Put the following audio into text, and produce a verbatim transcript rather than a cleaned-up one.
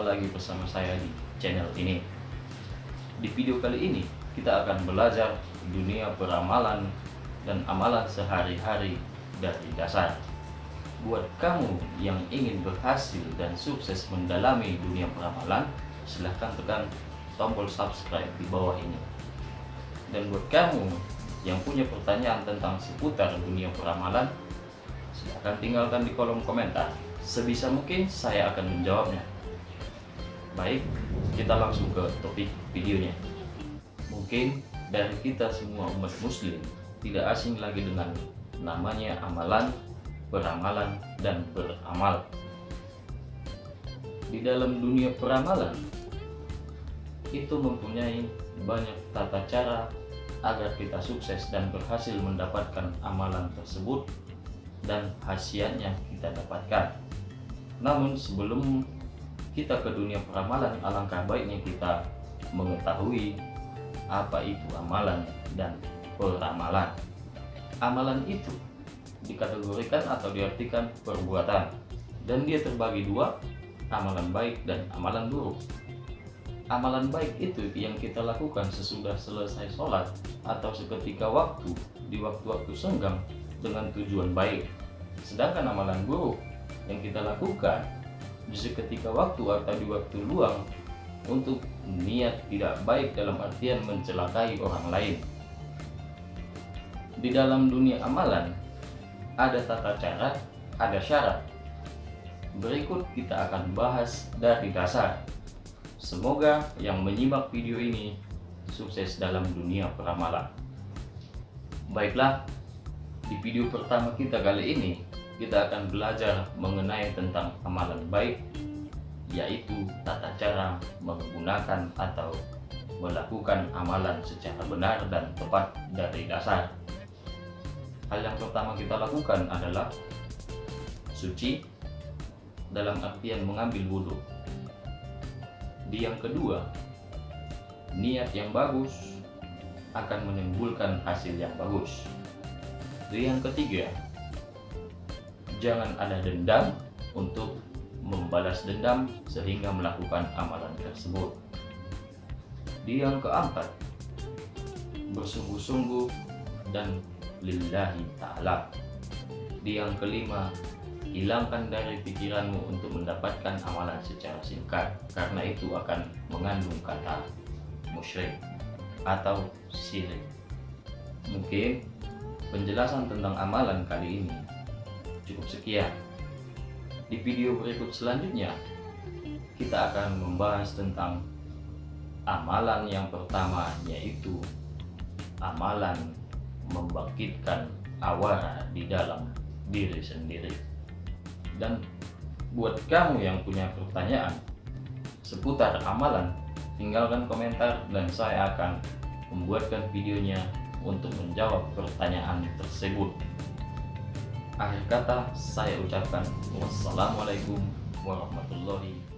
Jumpa lagi bersama saya di channel ini. Di video kali ini kita akan belajar dunia peramalan dan amalan sehari-hari dari dasar. Buat kamu yang ingin berhasil dan sukses mendalami dunia peramalan, silahkan tekan tombol subscribe di bawah ini. Dan buat kamu yang punya pertanyaan tentang seputar dunia peramalan, silahkan tinggalkan di kolom komentar. Sebisa mungkin saya akan menjawabnya. Baik, kita langsung ke topik videonya. Mungkin dari kita semua umat muslim tidak asing lagi dengan namanya amalan, beramalan, dan beramal. Di dalam dunia peramalan itu mempunyai banyak tata cara agar kita sukses dan berhasil mendapatkan amalan tersebut dan khasiatnya kita dapatkan. Namun sebelum kita ke dunia peramalan, alangkah baiknya kita mengetahui apa itu amalan dan peramalan. Amalan itu dikategorikan atau diartikan perbuatan, dan dia terbagi dua, amalan baik dan amalan buruk. Amalan baik itu yang kita lakukan sesudah selesai sholat atau seketika waktu di waktu-waktu senggang dengan tujuan baik. Sedangkan amalan buruk yang kita lakukan di seketika waktu atau di waktu luang untuk niat tidak baik dalam artian mencelakai orang lain. Di dalam dunia amalan ada tata cara, ada syarat. Berikut kita akan bahas dari dasar. Semoga yang menyimak video ini sukses dalam dunia peramalan. Baiklah, di video pertama kita kali ini kita akan belajar mengenai tentang amalan baik, yaitu tata cara menggunakan atau melakukan amalan secara benar dan tepat dari dasar. Hal yang pertama kita lakukan adalah suci, dalam artian mengambil wudhu. Di yang kedua, niat yang bagus akan menimbulkan hasil yang bagus. Di yang ketiga, jangan ada dendam untuk membalas dendam sehingga melakukan amalan tersebut. Di yang keempat, bersungguh-sungguh dan lillahi ta'ala. Di yang kelima, hilangkan dari pikiranmu untuk mendapatkan amalan secara singkat, karena itu akan mengandung kata musyrik atau syirik. Mungkin penjelasan tentang amalan kali ini cukup sekian. Di video berikut selanjutnya kita akan membahas tentang amalan yang pertama, yaitu amalan membangkitkan aura di dalam diri sendiri. Dan buat kamu yang punya pertanyaan seputar amalan, tinggalkan komentar dan saya akan membuatkan videonya untuk menjawab pertanyaan tersebut. Akhir kata saya ucapkan wassalamualaikum warahmatullahi